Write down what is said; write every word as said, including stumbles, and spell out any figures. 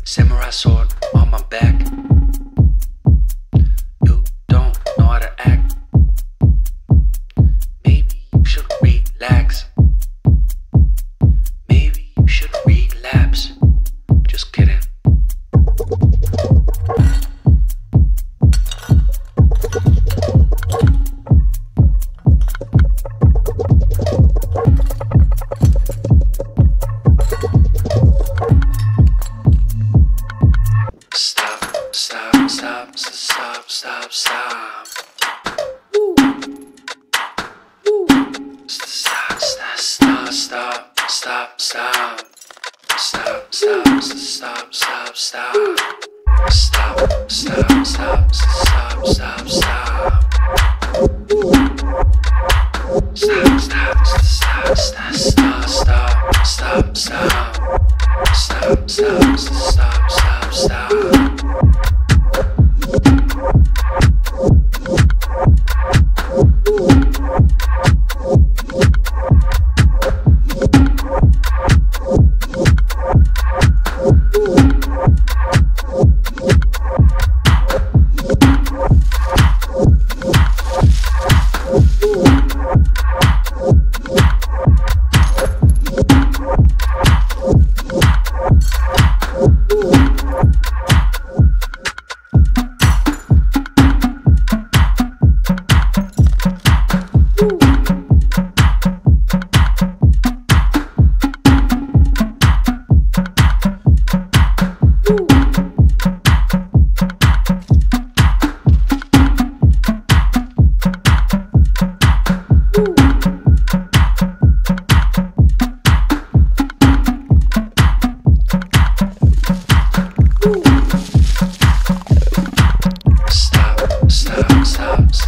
Samurai sword on my back. You don't know how to act. Maybe you should relax. Maybe you should relapse. Just kidding. Stop, stop, stop, stop, stop, stop. Woo. Woo. Stop, stop, stop, stop, stop, stop. Stop, stop, stop, stop, stop. Stop, stop, stop, stop, stop, stop. Woo. Stop, stop, stop, stop, stop, stop, stop, stop. Stop, stop, stop, stop, stop. Stop, stop, stop.